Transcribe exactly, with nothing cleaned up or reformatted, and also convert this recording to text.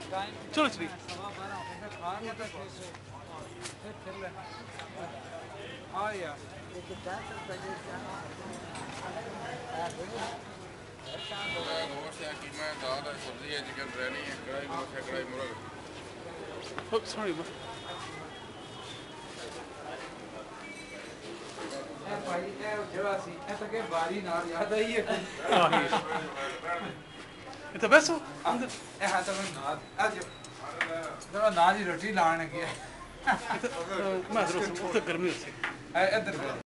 चलो चलिए हाँ यार सॉरी भाई जरा सी ऐसा के बारी नाल याद आई है انت بس ايه هذا من نار اجي ده نار روٹی لانے کی ما ادري وقت گرمی ہوتی ہے ادھر